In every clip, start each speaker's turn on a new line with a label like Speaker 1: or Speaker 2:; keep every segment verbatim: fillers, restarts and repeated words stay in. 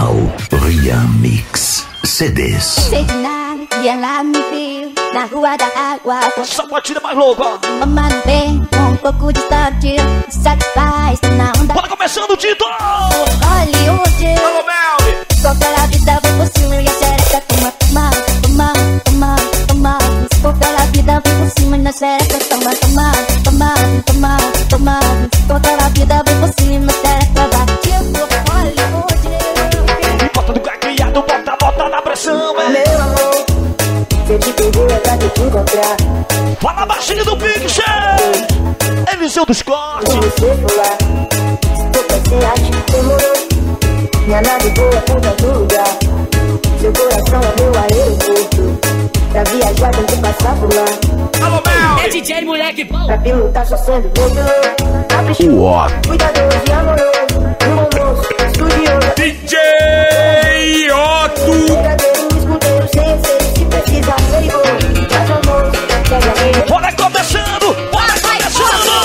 Speaker 1: Original Rian Mix C Ds.
Speaker 2: Sei de nada e ela me viu na rua da água.
Speaker 3: Essa batida mais louca.
Speaker 2: Mamãe não vem, um pouco distante, me satisfaz na onda.
Speaker 3: Bora começando, Tito!
Speaker 2: Hollywood,
Speaker 3: Alô, Mel!
Speaker 2: com aquela vida vem por cima e a xereca toma, toma, toma, toma, toma. Com aquela vida vem por cima e a xereca toma, toma, toma, toma, toma. Com aquela vida vem por cima e a xereca bate. Hollywood.
Speaker 3: Bota do caqueado, bota, bota na pressão, é.
Speaker 4: Meu amor, se eu te perder é pra te encontrar.
Speaker 3: Fala baixinho do Pixel! Eliseu dos Cortes.
Speaker 4: Se você for lá, se tu passear, demorou. Minha nave voa por todo lugar. Seu coração é meu aeroporto. Pra viajar tem que passar por lá.
Speaker 3: Alô, Mel!
Speaker 5: É D J moleque bom.
Speaker 4: Pra pilotar só sendo bobo. Caprichoso, cuidadoso e amoroso. Um bom moço, estudioso.
Speaker 6: D J Otto.
Speaker 4: Verdadeiro escudeiro, sem receio. Se precisar, perigoso. Faz amor, pega rei.
Speaker 3: Bora começando! Bora começando!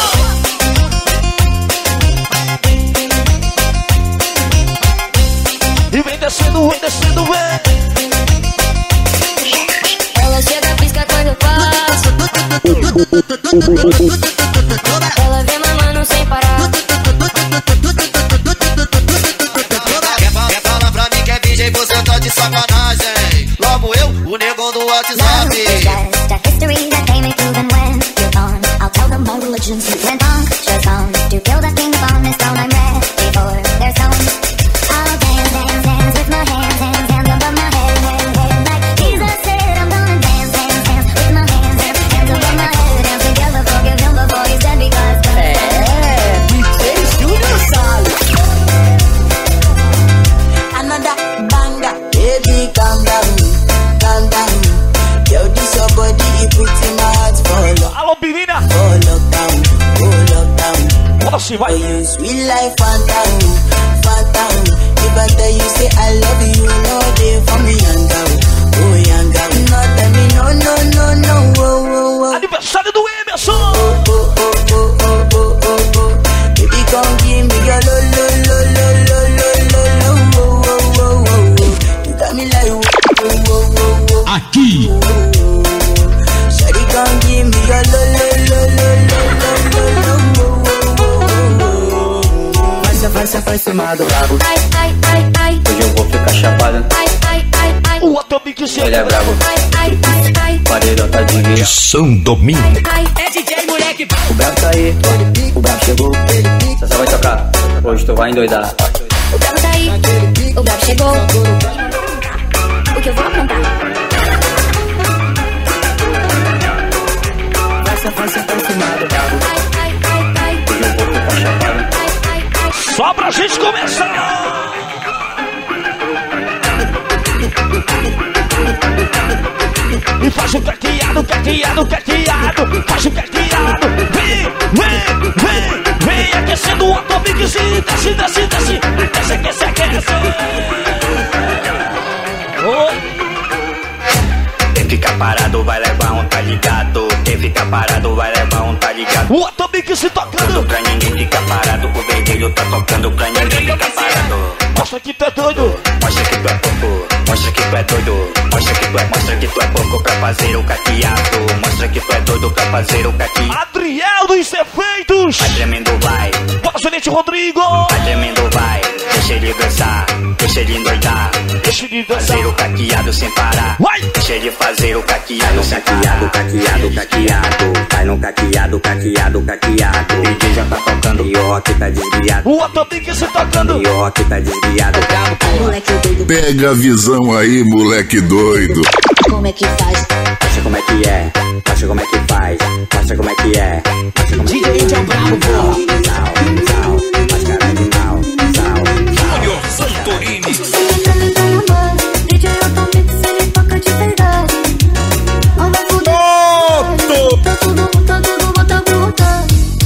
Speaker 3: E vem descendo, vem descendo, vem!
Speaker 2: Ela chega, pisca quando eu passo. Ela vem mamando sem parar.
Speaker 7: Quer falar pra mim que é virgem, você tá de sacanagem. Logo eu, o negão do WhatsApp.
Speaker 2: Just a history that came and proven when you're gone. I'll tell them my religion's you went on. Just on to kill the king upon this throne. I'm ready for their song. I'll dance, dance, dance with my hands, hands, hands above my head, head, head. Like Jesus said, I'm gonna dance, dance, dance with my hands, hands, hands above my head. Dance together, forgive him before he's dead because
Speaker 5: É, D J Júnior Salles.
Speaker 8: Another banger, baby, calm down, calm down. Yo, this your body, it puts in my heart for lock,
Speaker 3: Alô, Pirina!
Speaker 8: for lockdown, for lockdown.
Speaker 3: Bora sim,
Speaker 8: Oh,
Speaker 3: vai!
Speaker 8: you sweet life, phantom, phantom. If I tell you, say I love you, you know they for me, young girl, oh, young girl. No, tell me, no, no, no, no, oh, oh, oh.
Speaker 3: Aniversário do Emerson!
Speaker 8: Oh, oh, oh, oh, oh, oh, oh, oh. Baby, come give me your lo, lo, lo, lo, lo, lo, lo, lo, oh, oh, oh, oh, oh. You got me like, oh, oh, oh, oh, oh.
Speaker 6: Aqui,
Speaker 8: Shawty, come give me your lo, lo, lo, lo, lo, lo, lo, lo, oh, oh, oh, oh.
Speaker 9: Faça, faça, faz cima do rabo.
Speaker 2: ai, ai, ai, ai,
Speaker 9: Hoje eu vou ficar chapado.
Speaker 2: ai, ai, ai, ai,
Speaker 3: O Atomic
Speaker 9: Ele
Speaker 3: chega!
Speaker 9: é brabo.
Speaker 2: ai, ai, ai, ai,
Speaker 9: Paredão tá de guia.
Speaker 1: São Domingo.
Speaker 2: ai.
Speaker 5: É D J moleque bom.
Speaker 9: O brabo tá aí. O brabo chegou. Você só vai tocar. Hoje tu vai endoidar.
Speaker 2: O brabo tá aí, o brabo chegou. O que eu vou aprontar?
Speaker 9: Faça, faça, faz cima do rabo.
Speaker 2: Ai, ai, ai, ai,
Speaker 9: Hoje eu vou ficar chapado.
Speaker 2: ai, ai, ai.
Speaker 3: Só pra gente começar! E faz o caqueado, caqueado, caqueado! Faz o caqueado! Vem, vem, vem, vem! Aquecendo o Atomic, desce, desce, desce, desce! Aquece, aquece, aquece! Oh.
Speaker 7: Quem fica parado vai levar um tá ligado. Quem fica parado vai levar um tá ligado.
Speaker 3: O Atomic se tocando!
Speaker 7: Tocando pra ninguém fica parado. O vermelho tá tocando pra ninguém fica parado.
Speaker 3: Mostra que tu é doido!
Speaker 7: Mostra que tu é pouco, mostra que tu é doido. Mostra que tu é, mostra que tu é pouco pra fazer o caqueado. Mostra que tu é doido pra fazer o caqueado.
Speaker 3: Adriel dos Efeitos!
Speaker 7: Vai tremendo, vai,
Speaker 3: Bora, Tenente Rodrigo!
Speaker 7: vai tremendo, vai. Deixa ele dançar, deixa ele endoidar.
Speaker 3: Deixa ele dançar!
Speaker 7: Fazer o caqueado sem parar.
Speaker 3: Vai!
Speaker 7: Deixa ele fazer o caqueado sem parar. Caqueado, caqueado, vai no caqueado, caqueado, caqueado. O D J já tá tocando e o rock tá desviado.
Speaker 3: O Atomic se tocando!
Speaker 7: E o rock tá desviado.
Speaker 2: Moleque doido,
Speaker 1: Pega a visão aí, moleque doido.
Speaker 2: como é que faz?
Speaker 7: Mostra como é que é, mostra como é que faz. Mostra como é que é, mostra como é que é.
Speaker 5: D J é o brabo, pô.
Speaker 7: Sal, sal, máscara de mal, sal, sal.
Speaker 6: Júnior Santorini.
Speaker 2: Você tá me dando mole, D J Atomic, se ele toca de verdade. Não vai fuder. Tá tudo, tá tudo, bota bruta.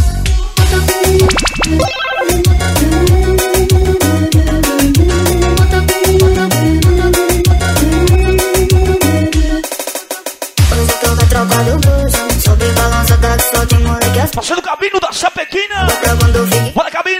Speaker 2: Hoje eu tô trocando blues, sobre balança da que só tem moleque as
Speaker 3: Passando o caminho da Chapequina!
Speaker 2: pra quando eu fique.
Speaker 3: Bora, caminho!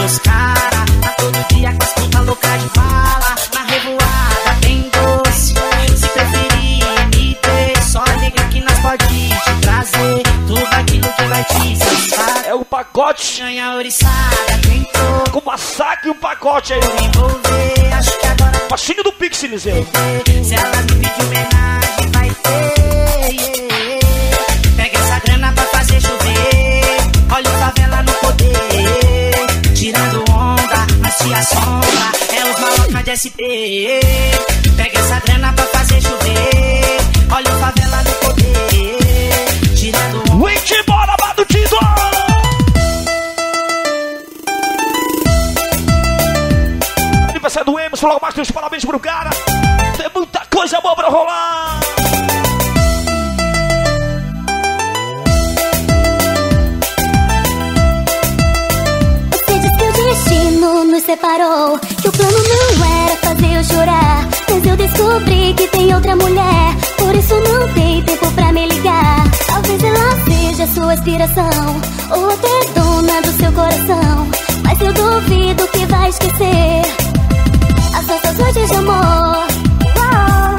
Speaker 10: os cara, tá todo dia com as puta louca de bala. Na revoada tem doce, se preferir me ter, só liga que nós pode te trazer tudo aquilo que vai te satisfazer.
Speaker 3: É o pacote.
Speaker 10: Ganha oriçada, tentou.
Speaker 3: Com massacre o pacote aí.
Speaker 10: Envolver, acho que agora
Speaker 3: baixinho do Pix, Eliseu.
Speaker 10: se ela me pedir homenagem, vai ter. Yeah. Pega essa grana pra fazer chover. Olha o favela no poder. Tirando onda, mas se assombra. É os malocas de S P. Pega essa grana pra fazer chover. Olha o favela no poder. Tirando onda.
Speaker 3: Vem de embora, Badutido! Aniversário do Emerson, logo mais tem os parabéns pro cara. Tem muita coisa boa pra rolar.
Speaker 2: Você diz que o destino nos separou, que o plano não era fazer eu chorar, mas eu descobri que tem outra mulher, por isso não tem tempo pra me ligar. Talvez ela seja sua inspiração, ou até dona do seu coração, mas eu duvido que vai esquecer as nossas noites de amor. Oh,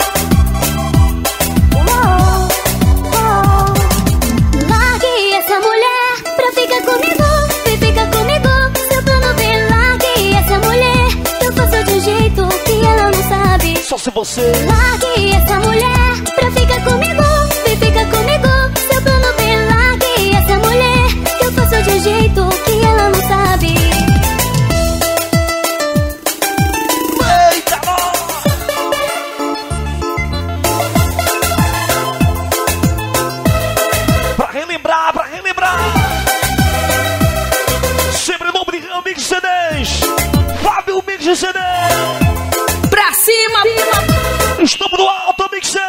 Speaker 2: oh, oh. Largue essa mulher pra ficar comigo, vem ficar comigo. Seu plano bem, largue essa mulher, eu faço de um jeito que ela não sabe.
Speaker 3: Só se você
Speaker 2: largue essa mulher pra ficar comigo, vem ficar comigo. Seu plano bem, largue essa mulher, eu faço de um jeito que ela não sabe.
Speaker 3: Pra relembrar, pra relembrar. Sempre no Brigão Mix C dez. Fábio Mix C dez.
Speaker 5: Pra cima, cima.
Speaker 3: Estamos no alto, Mix C.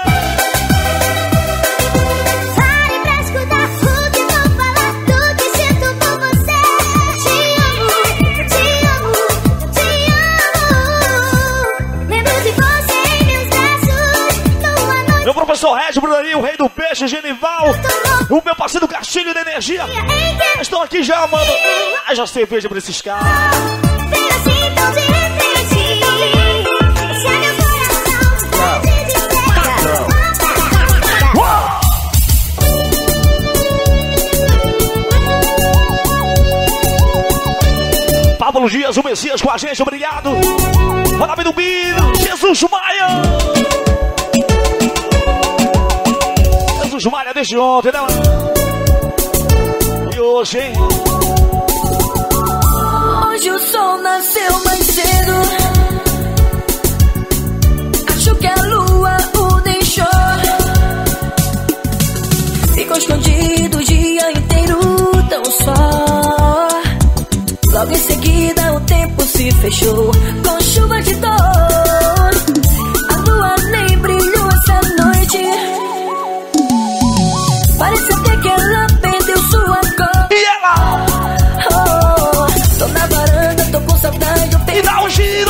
Speaker 2: Pare pra escutar o que vou falar, do que sinto por você. Te amo, te amo, te amo. Lembro de você em meus braços, numa noite.
Speaker 3: Meu professor Regis, Bruninho, o rei do peixe, Genival. O meu parceiro Castilho da Energia. Estão aqui já, mano. Haja cerveja pra esses caras.
Speaker 2: Veio assim tão de repente. Se é meu coração pode dizer.
Speaker 3: Pablo Dias, o Messias com a gente, obrigado. Fala bem do Bino, Jesus Maia. Jesus Maia desde ontem, né? E hoje, hein?
Speaker 8: Hoje o sol nasceu mais cedo. Acho que a lua o deixou. Ficou escondido o dia inteiro, tão só. Logo em seguida o tempo se fechou com chuva de dor. A lua nem brilhou essa noite. Parece até que ela perdeu sua cor.
Speaker 3: E ela?
Speaker 8: Oh, tô na varanda, tô com saudade do
Speaker 3: E dá um giro!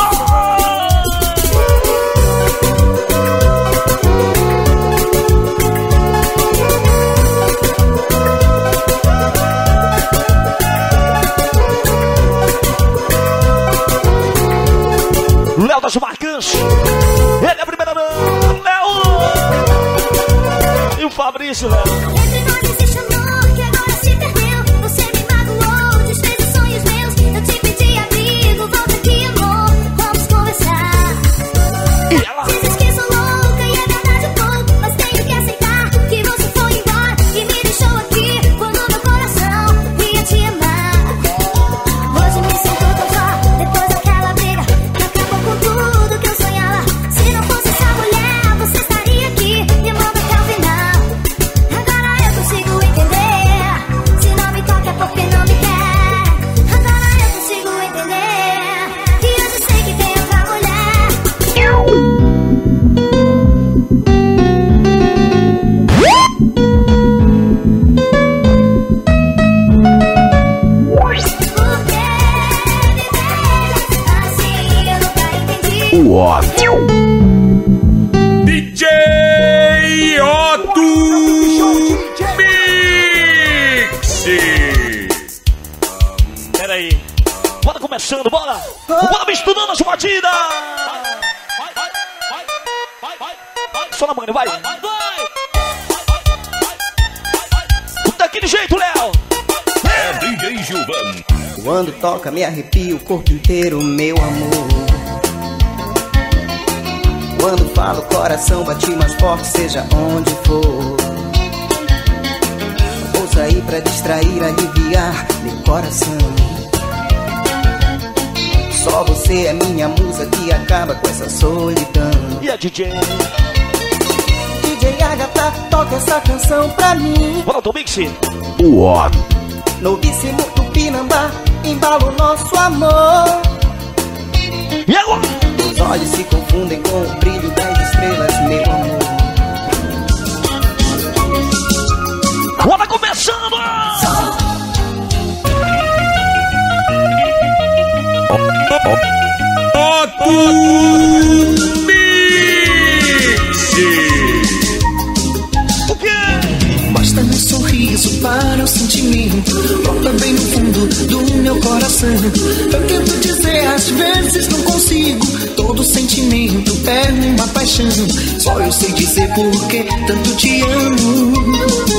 Speaker 3: Léo das Marcãs. Ele é a primeira não. Léo! E o Fabrício, Léo.
Speaker 2: Entre nós existe amor que agora se perdeu. Você me magoou, desfez os sonhos meus. Eu te pedi abrigo, volta aqui, amor. Vamos conversar.
Speaker 3: E ela?
Speaker 2: Dizes que sou louca e é verdade um pouco, mas tenho que aceitar que você foi embora e me deixou aqui quando meu coração ia te amar. Hoje me sinto tão só, depois daquela briga que acabou com tudo que eu sonhava. Se não fosse essa mulher, você estaria aqui me amando até o final. Agora eu consigo entender, se não me toca é porque não me quer. Agora eu consigo entender, que hoje sei que tem outra mulher.
Speaker 6: D J Otto Mix.
Speaker 3: Peraí. Bora começando, bora! Bora misturando as batidas! Só na mãe, vai! Daquele jeito, Léo!
Speaker 1: É D J Gilvan.
Speaker 11: Quando toca me arrepio o corpo inteiro, meu amor. Quando falo o coração bate mais forte, seja onde for. Vou sair pra distrair, aliviar meu coração. Só você é minha musa que acaba com essa solidão.
Speaker 3: E a D J?
Speaker 11: D J Agatha, toca essa canção pra mim.
Speaker 3: Bora, Tom Mix.
Speaker 1: O ó.
Speaker 11: Novíssimo Tupinambá, embala o nosso amor.
Speaker 3: E agora?
Speaker 11: Os olhos se confundem com o brilho das estrelas, meu amor.
Speaker 3: Bora começando!
Speaker 6: Otto Mix!
Speaker 3: O quê?
Speaker 12: Basta um sorriso para o sentimento, brota bem no fundo do meu coração. Eu tento dizer, às vezes não consigo. Todo sentimento é uma paixão. Só eu sei dizer por que tanto te amo.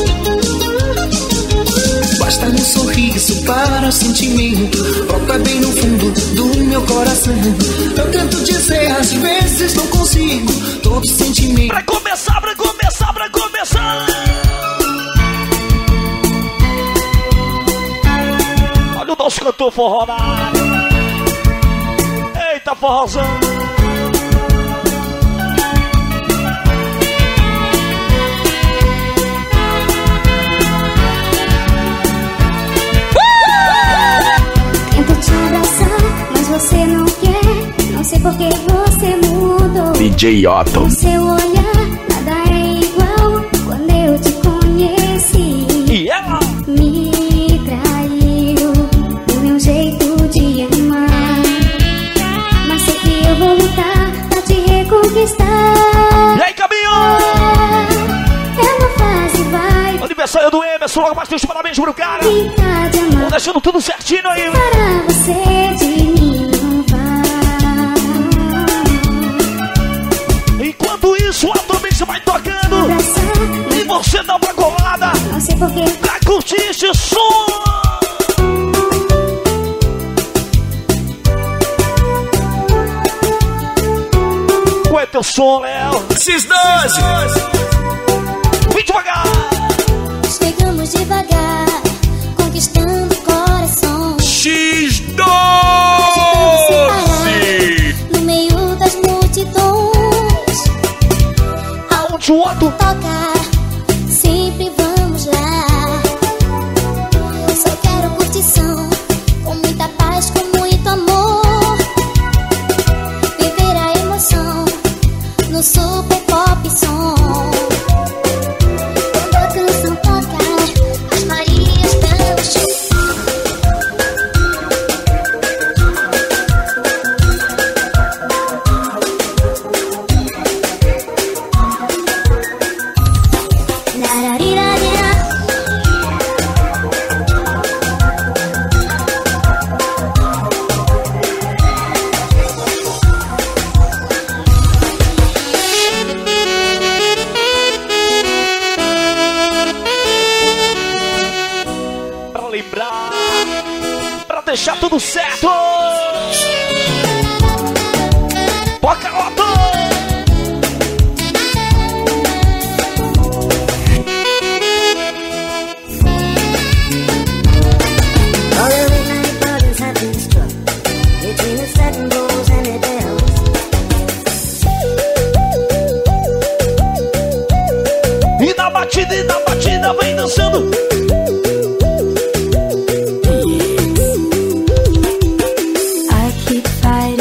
Speaker 12: Basta um sorriso para o sentimento, brota bem no fundo do meu coração. Eu tento dizer, às vezes não consigo. Todo sentimento.
Speaker 3: Pra começar, pra começar, pra começar. Olha o nosso cantor forró na área. Eita, forrozão.
Speaker 2: Tento te abraçar, mas você não quer. Não sei por que você mudou.
Speaker 1: D J Otto.
Speaker 2: O seu olhar, nada é igual quando eu te conheci.
Speaker 3: E ela?
Speaker 2: Me traiu do meu jeito de amar. Mas sei que eu vou lutar pra te reconquistar.
Speaker 3: E aí, caminho?
Speaker 2: É uma fase, vai.
Speaker 3: Aniversário do Emerson, logo mais tem os parabéns pro cara.
Speaker 2: Brincar de
Speaker 3: Vou
Speaker 2: amar
Speaker 3: deixando tudo certinho aí.
Speaker 2: para você de mim não vai.
Speaker 3: Enquanto isso, o Otto Mix vai tocando.
Speaker 2: Abraçar,
Speaker 3: E você dá uma colada
Speaker 2: não sei por que.
Speaker 3: pra curtir esse som. Qual é teu som, Léo?
Speaker 6: X doze!
Speaker 3: Vem devagar.
Speaker 2: Chegamos devagar, conquistando o coração.
Speaker 6: X doze!
Speaker 2: No meio das multidões,
Speaker 3: Aonde o Otto
Speaker 2: toca, sempre vamos lá. Só quero curtição, com muita paz, com muito amor. Viver a emoção no super pop som. Quando a canção toca, as Marias dão show. Larariraria.
Speaker 3: pra lembrar, pra deixar tudo certo. Toca, Otto! E na batida, e na batida, vem dançando.
Speaker 2: I keep fighting.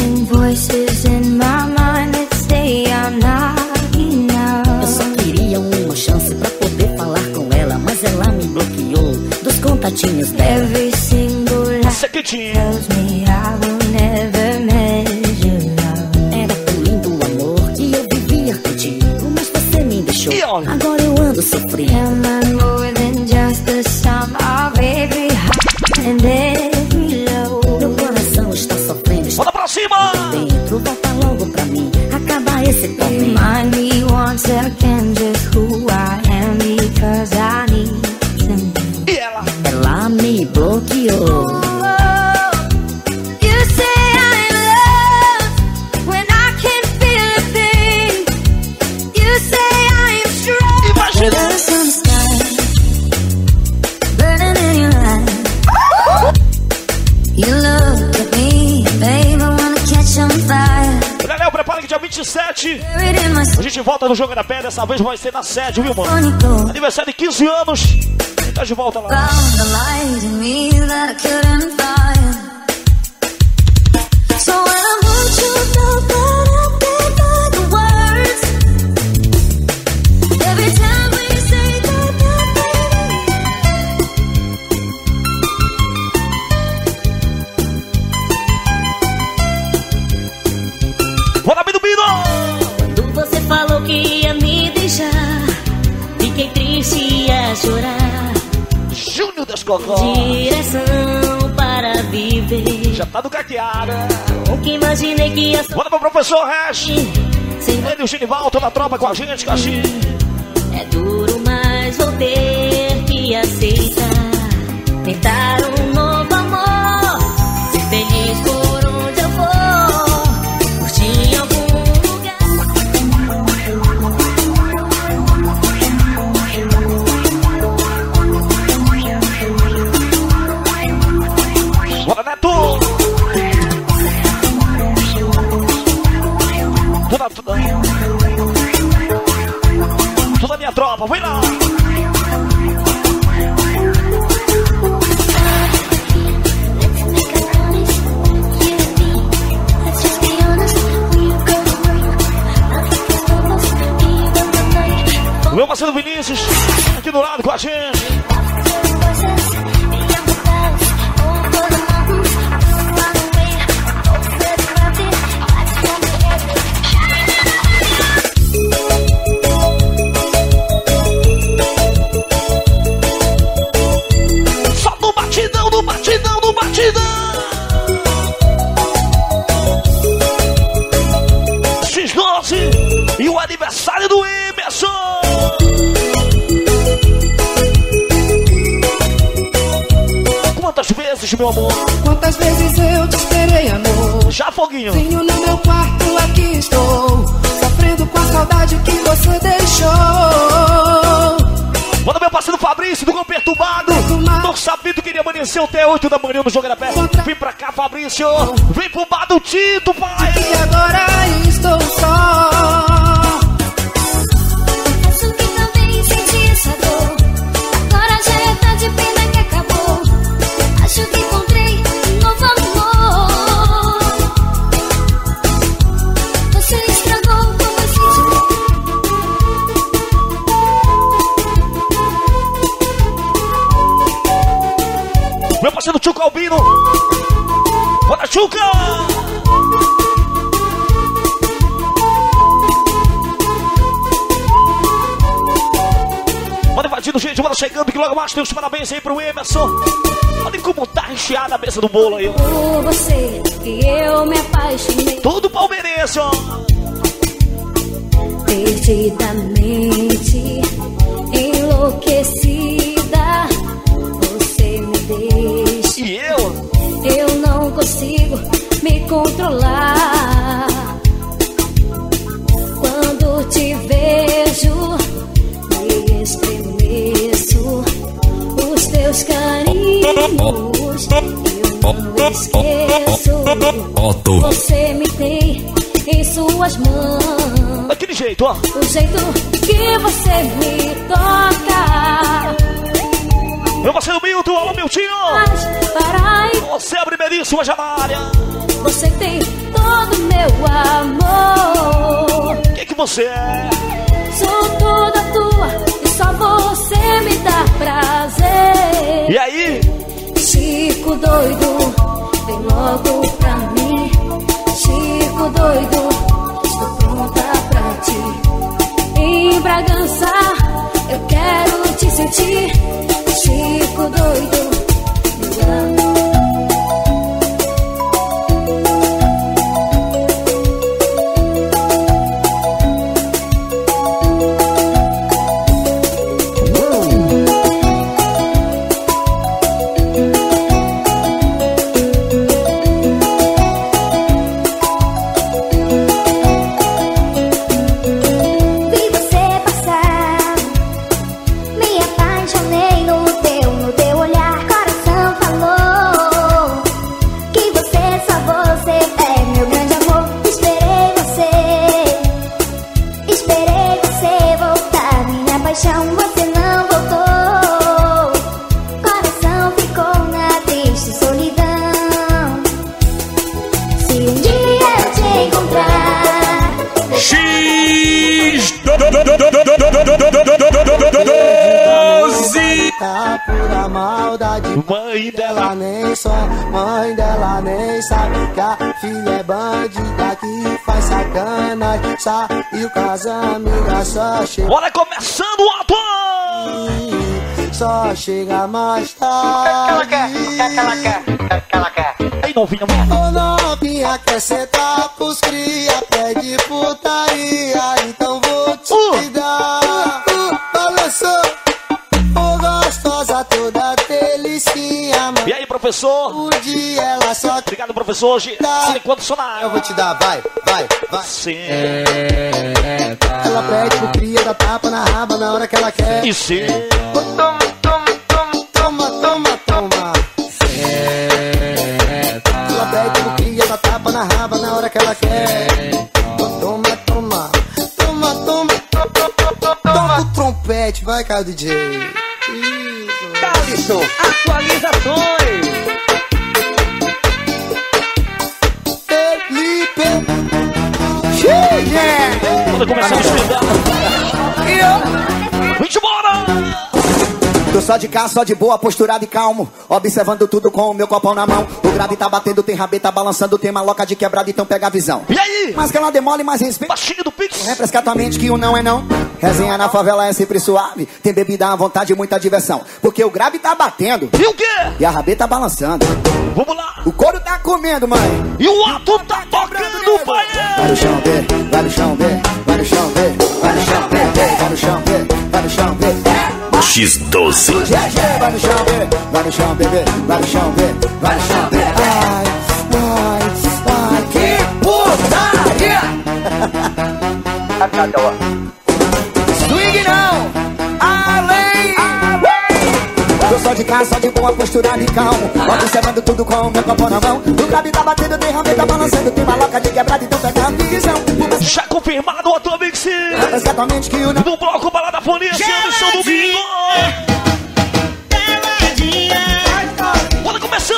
Speaker 3: vinte e sete, a gente volta no Jogo da Pedra. Dessa vez vai ser na sede, viu, mano? Aniversário de quinze anos. Tá de volta lá.
Speaker 8: Quando você falou que ia me deixar, fiquei triste e ia chorar.
Speaker 3: Júnior das Cocó.
Speaker 8: Direção para viver.
Speaker 3: Já tá do caqueada.
Speaker 8: Nunca imaginei que ia
Speaker 3: ser. Bora pro professor Hash. Ele e o Genival, toda a tropa com a gente, Caxi.
Speaker 8: É duro, mas vou ter que aceitar. Tentar um novo amor. Ser feliz por onde eu for. Curtir em algum
Speaker 3: Bora, Neto! Toda, toda, toda a minha tropa, vem lá! O meu parceiro Vinícius, aqui do lado com a gente. E o aniversário do Emerson. Quantas vezes, meu amor?
Speaker 13: Quantas vezes eu te esperei, amor?
Speaker 3: Já, Foguinho.
Speaker 13: Venho no meu quarto, aqui estou, sofrendo com a saudade que você deixou.
Speaker 3: Manda meu parceiro Fabrício, do Gol Perturbado. Não sabia que queria amanhecer até oito da manhã no Jogo da Pé. Vem pra cá, Fabrício. Vem pro bar do Tito, pai.
Speaker 13: E agora estou só.
Speaker 2: Confesso que também senti essa dor. Agora já é tarde, pena que acabou. Acho que encontrei um novo amor. Você estragou como eu senti.
Speaker 3: Meu parceiro Tchuca Albino. Bora, Tchuca! Bora invadindo, gente. Bora chegando, que logo mais tem os parabéns aí pro Emerson. Olha como tá recheada a mesa do bolo aí, ó.
Speaker 2: Por você que eu me apaixonei.
Speaker 3: Tudo palmeirense, ó.
Speaker 2: Perdidamente enlouquecida, você me deixa.
Speaker 3: E eu?
Speaker 2: Eu não consigo me controlar. Quando te vejo, me estremeço. Os teus carinhos eu não esqueço. Você me tem em suas mãos.
Speaker 3: Daquele jeito, ó.
Speaker 2: O jeito que você me toca.
Speaker 3: Meu parceiro Milton, alô Miltinho. Você é a primeiríssima já na área.
Speaker 2: Você tem todo meu amor.
Speaker 3: O que que você é?
Speaker 2: Sou toda tua e só você me dá prazer.
Speaker 3: E aí?
Speaker 2: Chico doido, vem logo pra mim. Chico doido, estou pronta pra ti. Em Bragança, eu quero te sentir. Chico doido, me ama. Vi você passar, me apaixonei.
Speaker 6: doze.
Speaker 11: Tá pura maldade.
Speaker 3: Mãe dela
Speaker 11: nem só, mãe dela nem sabe que a filha é bandida que faz sacanagem. Saiu com as amigas, só chega.
Speaker 3: Bora começando o ato!
Speaker 11: Só chega mais tarde.
Speaker 9: O que ela quer? O que ela quer? O que ela quer?
Speaker 3: Aí, novinha,
Speaker 11: Ô novinha, quer sentar pros cria, pede putaria, então vou te uh. dar. Uh, balançou, ô gostosa toda delicinha, mano.
Speaker 3: E aí, professor?
Speaker 11: O dia ela só.
Speaker 3: Obrigado, professor. Hoje, sem condicionar.
Speaker 11: Eu vou te dar, vai, vai, vai.
Speaker 3: Sim.
Speaker 11: É, tá. Ela pede pro cria, dá tapa na raba na hora que ela quer.
Speaker 3: E sim.
Speaker 11: Toma, toma, toma, toma, toma, toma. É, tá. Ela pede pro cria, dá tapa na raba na hora que ela quer. Toma, toma, toma, toma, toma, toma o trompete, vai, cara, D J. Isso.
Speaker 3: Calisson, atualizações.
Speaker 11: Felipe. Yeah.
Speaker 3: Quando começar a estudar. Vamos embora!
Speaker 14: Tô só de cá, só de boa, posturado e calmo, observando tudo com o meu copão na mão. O grave tá batendo, tem rabeta balançando, tem maloca de quebrada, então pega a visão.
Speaker 3: E aí?
Speaker 14: Mas que ela demole mais respeito.
Speaker 3: Baixinho do Pix.
Speaker 14: Refresca tua mente que o não é não. Resenha na favela é sempre suave. Tem bebida à vontade e muita diversão. Porque o grave tá batendo.
Speaker 3: E o quê?
Speaker 14: E a rabeta balançando.
Speaker 3: Vamos lá.
Speaker 14: O couro tá comendo, mãe.
Speaker 3: E o ato tá tocando, pai.
Speaker 14: Vai no chão, vê. Vai no chão, vê. Vai no chão, vê. Vai no chão, vê. Vai no chão, vê. Vai no chão, vê.
Speaker 1: X doze.
Speaker 14: Vai no chão, vê. Vai no chão, bebê. Vai no chão, vê. Vai no chão, vê. Ai, ai, ai, que putaria! Swing não! Além! Tô só de casa, só de boa, posturado e calmo, observando tudo com o meu copo na mão. O grave tá batendo, tem rabeta balançando, tem maloca de quebrada, então pega a visão.
Speaker 3: Já confirmado o Atomic Mix.
Speaker 14: Exatamente que o não.
Speaker 3: No bloco Balada Polícia, edição domingo. Bora começando!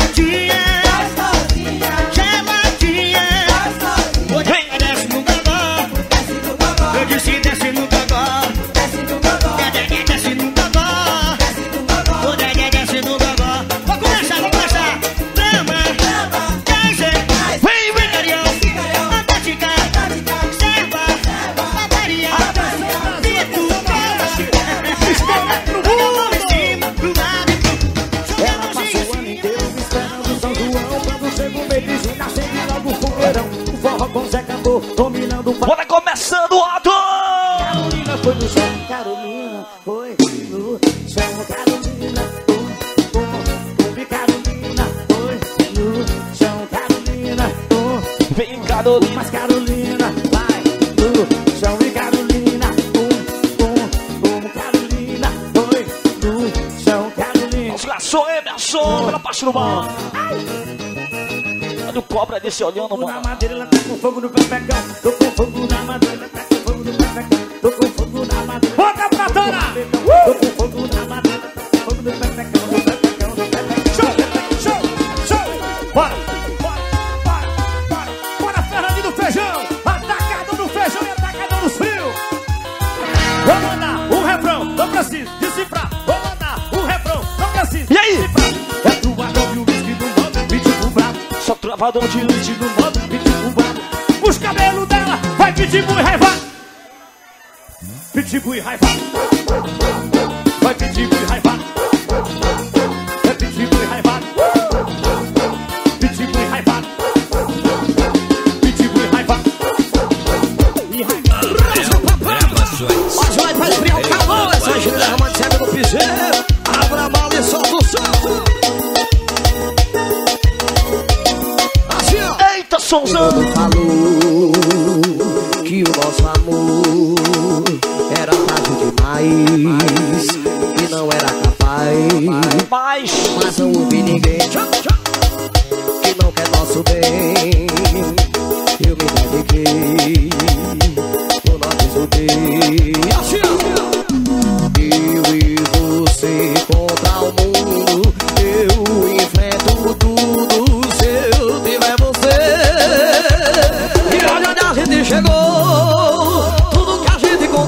Speaker 3: Bora começando o ato!
Speaker 11: Carolina foi no chão, Carolina foi no chão, Carolina foi no Carolina foi no chão, Carolina foi.
Speaker 3: Vem, Carolina.
Speaker 11: Mas Carolina vai no chão e Carolina um, um, um, Carolina foi no chão, Carolina.
Speaker 3: Os garçons, Emerson, pela parte do mal. Olha o cobra desse olhando, mano.
Speaker 11: Na madeira, ela tá com fogo no pepecão. Tô com fogo na madeira, tá com fogo no pepecão. Tô com fogo na madeira.
Speaker 3: Bota pra dona!
Speaker 11: Tô com fogo na madeira, tá com fogo no pepecão, no pepecão, no pepecão.
Speaker 3: Show, show, show! Bora, bora, bora, bora. Bora, Fernandinho do Feijão. Atacador do feijão e atacador do frio. Vou mandar um refrão, não preciso decifrar. Vou mandar um refrão, não preciso. E aí?
Speaker 11: É truador e o whisky do modo, pitbull bravo.
Speaker 3: Só travador de
Speaker 11: whisky do modo, pitbull bravo.
Speaker 3: Os cabelos dela vai pitbull e raiva. Pitbull e raiva. Vai pitbull e raiva. É pitbull e raiva. Pitbull e raiva. Pitbull e raiva. E raiva.
Speaker 15: Mas vai pra esfriar o calor. Essa Júlia Romantizada do piseiro. Abra a bala e solta o som.
Speaker 3: Eita, somzão.
Speaker 15: Falou que o nosso amor era fácil demais e não era capaz.
Speaker 3: Mas,
Speaker 15: mas não ouvi ninguém que não quer nosso bem. Eu me dediquei, eu não desudei. Eu e você contra o mundo. Eu enfrento tudo se eu tiver você. E olha onde a gente chegou. Tudo que a gente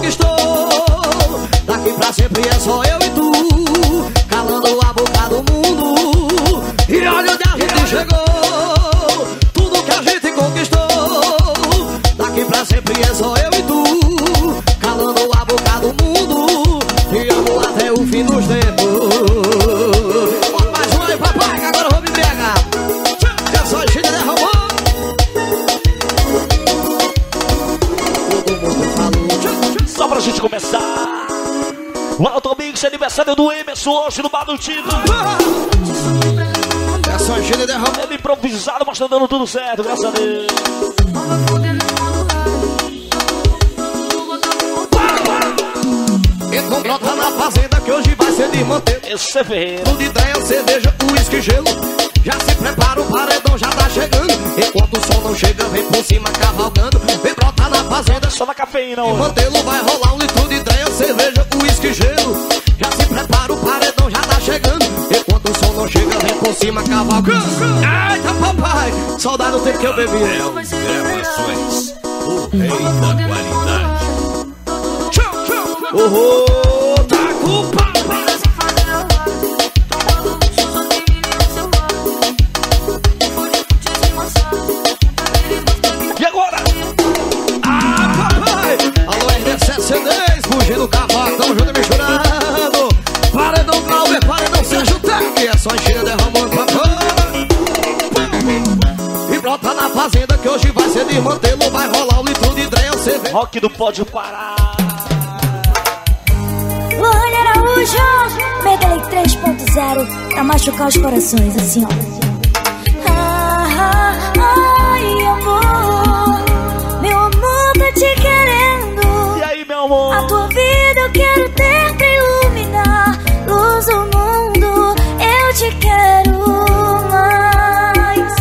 Speaker 3: aniversário do Emerson hoje no Bar do Tito.
Speaker 16: Essa agenda derrama.
Speaker 3: Ele improvisado, mas tá dando tudo certo, graças a Deus.
Speaker 16: Então brota na fazenda que hoje vai ser de manter.
Speaker 3: Esse é Ferreira.
Speaker 16: Tudo ideia, cerveja, uísque e gelo. Já se prepara, o paredão já tá chegando. Enquanto o sol não chega, vem por cima cavalgando. Vem brota na fazenda.
Speaker 3: Só na cafeína
Speaker 16: hoje. Mantê-lo vai rolar um litro de ideia, cerveja, uísque e gelo. Já se prepara, o paredão já tá chegando. Enquanto o sol não chega, vem por cima cavalgando. Eita papai, saudade do tempo que eu bebi.
Speaker 6: Gravações, o rei da qualidade.
Speaker 16: Oh, tá com papai.
Speaker 3: E agora?
Speaker 16: Ah, papai! Alô, R dezessete C dez, fugindo cavacão, junto misturado. Paredão Glauber, paredão Sérgio Tec. É só encher derramando papai. E brota na fazenda que hoje vai ser de mantê-lo. Vai rolar um litro de dreia, você vê.
Speaker 3: Rock não pode parar.
Speaker 17: Lohane Araújo, Medley três ponto zero, pra machucar os corações, assim, ó. Ah, ah, ai, amor, meu amor tá te querendo.
Speaker 3: E aí, meu amor?
Speaker 17: A tua vida eu quero ter pra iluminar. Luz do mundo, eu te quero mais.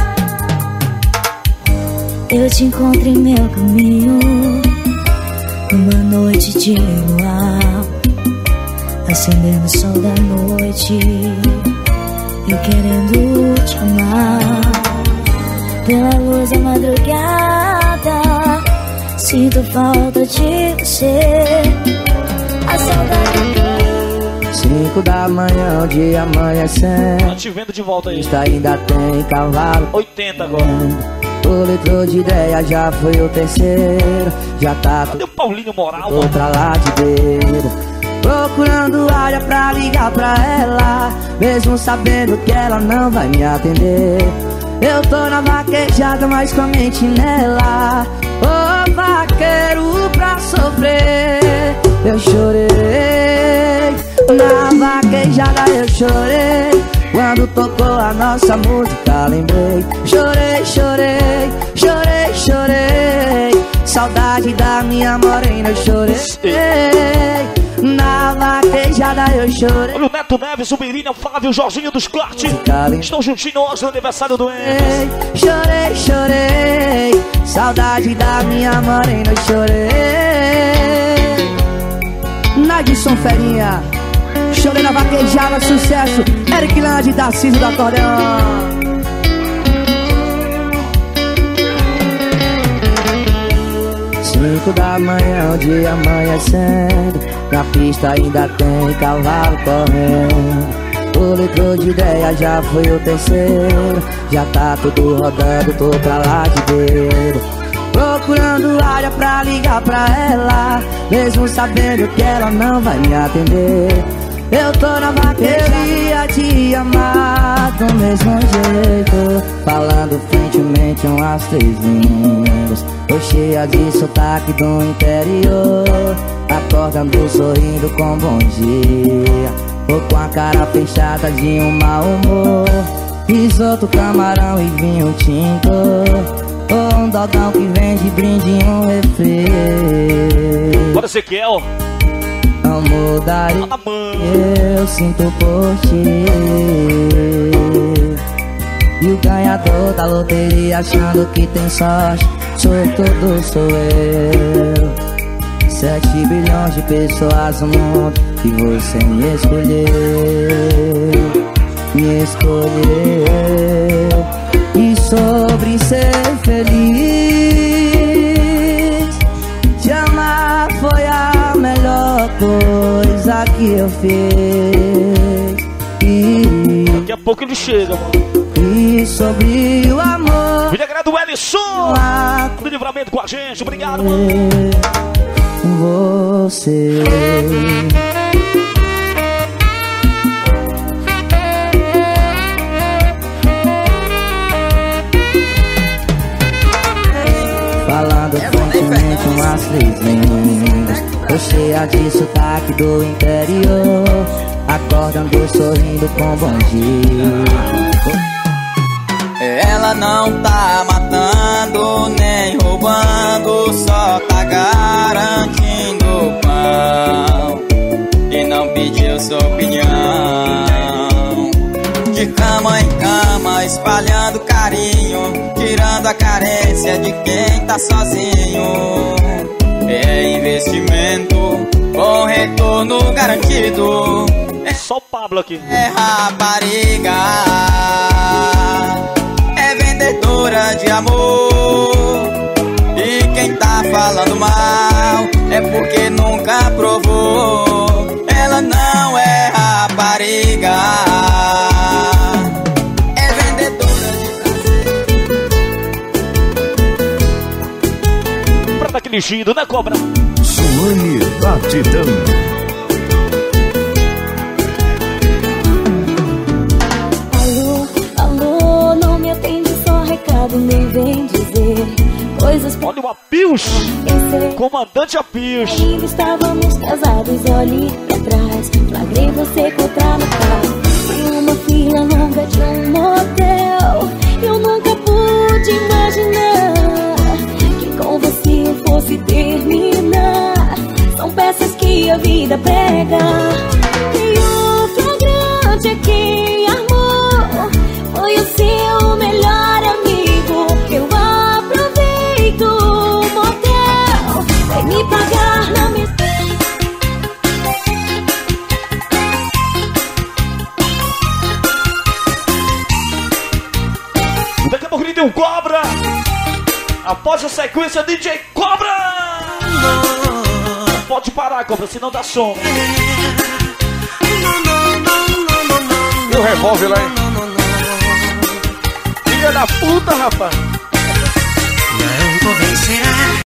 Speaker 17: Eu te encontro em meu caminho, numa noite de luar, acendendo o sol da noite e querendo te amar. Pela luz da madrugada, sinto falta de você. A saudade.
Speaker 15: Cinco da manhã, o dia amanhecendo.
Speaker 3: Tá te vendo de volta aí.
Speaker 15: Está ainda tem cavalo.
Speaker 3: oitenta agora.
Speaker 15: O litro de ideia já foi o terceiro. Já tá.
Speaker 3: Cadê o Paulinho Moral?
Speaker 15: Outra lá de beira. Procurando área pra ligar pra ela, mesmo sabendo que ela não vai me atender. Eu tô na vaquejada, mas com a mente nela. Ô vaqueiro pra sofrer. Eu chorei, na vaquejada eu chorei. Quando tocou a nossa música lembrei. Chorei, chorei, chorei, chorei. Saudade da minha morena eu chorei. Na vaquejada eu chorei.
Speaker 3: Olha o Neto Neves, o Mirinha, o Flávio, o Jorginho dos Cortes. Estão juntinhos hoje no aniversário do Enes.
Speaker 15: Chorei, chorei. Saudade da minha morena eu chorei. Nadson Ferinha. Chorei na vaquejada, sucesso. Eric Lande, Darciso do acordeão. Cinco da manhã, o dia amanhecendo. Na pista ainda tem cavalo correndo. O litro de ideia já foi o terceiro. Já tá tudo rodando, tô pra lá de beira. Procurando área pra ligar pra ela, mesmo sabendo que ela não vai me atender. Eu tô na vaqueria de amar do mesmo jeito, falando gentilmente umas três línguas. Tô cheia de sotaque do interior, acordando sorrindo com bom dia, ou com a cara fechada de um mau humor. Risoto, camarão e vinho tinto, ou um dogão que vende brinde em um refri.
Speaker 3: Bora, Ezequiel.
Speaker 15: Não mudaria, eu sinto por ti. E o ganhador da loteria achando que tem sorte, sortudo sou eu. Sete bilhões de pessoas no mundo e você me escolheu, me escolheu. E sobre ser feliz, te amar foi a melhor coisa que eu fiz. E
Speaker 3: daqui a pouco ele chega, mano.
Speaker 15: E sobre o amor,
Speaker 3: Vinagrado Ellison do Livramento com a gente, obrigado, mano.
Speaker 15: Você falando fluentemente umas três línguas, tô cheia de sotaque do interior, acordando sorrindo com bom dia.
Speaker 18: Ela não tá matando nem roubando, só tá garantindo pão e não pediu sua opinião. De cama em cama, espalhando carinho, tirando a carência de quem tá sozinho. É investimento com retorno garantido.
Speaker 3: É só o Pablo aqui.
Speaker 18: É rapariga, é vendedora de amor. E quem tá falando mal é porque nunca provou. Ela não é rapariga, é vendedora de prazer.
Speaker 3: Pra daquele giro, né, cobra?
Speaker 1: Suane Batidão.
Speaker 17: Nem vem dizer coisas.
Speaker 3: Olha o Apios, comandante Apios.
Speaker 17: Ainda estávamos casados, olhe pra trás. Flagrei você contra no carro em uma fila longa de um motel. Eu nunca pude imaginar que com você fosse terminar. São peças que a vida prega. E o flagrante é quem armou. Foi o seu melhor amigo. Eu aproveito o motel, vai me pagar na minha...
Speaker 3: Daqui a pouco tem um Cobra. Após a sequência, D J Cobra. Não pode parar, Cobra, senão dá som.
Speaker 16: E o revólver lá, hein? Filha da puta, rapaz.
Speaker 10: Não convencerá.